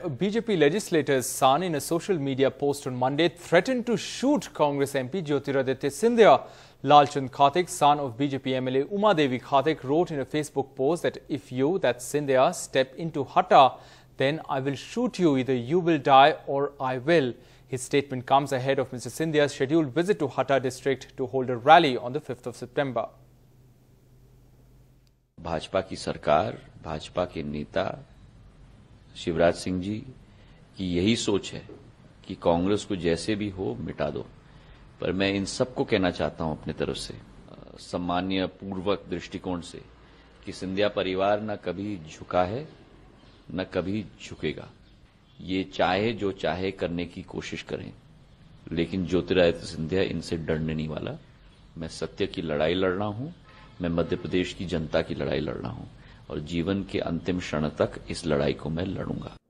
BJP legislator's son, in a social media post on Monday, threatened to shoot Congress MP Jyotiraditya Scindia. Lalchand Khatik, son of BJP MLA Uma Devi Khatik, wrote in a Facebook post that if you, that's Scindia, step into Hatta, then I will shoot you. Either you will die or I will. His statement comes ahead of Mr. Scindia's scheduled visit to Hatta district to hold a rally on the 5th of September. Bhajpa की सरकार, भाजपा के नेता शिवराज सिंह जी की यही सोच है कि कांग्रेस को जैसे भी हो मिटा दो। पर मैं इन सबको कहना चाहता हूं अपनी तरफ से सम्मान्य पूर्वक दृष्टिकोण से कि सिंधिया परिवार न कभी झुका है न कभी झुकेगा। ये चाहे जो चाहे करने की कोशिश करें, लेकिन ज्योतिरादित्य सिंधिया इनसे डरने नहीं वाला। मैं सत्य की लड़ाई लड़ रहा हूं, मैं मध्य प्रदेश की जनता की लड़ाई लड़ रहा हूं और जीवन के अंतिम क्षण तक इस लड़ाई को मैं लड़ूंगा।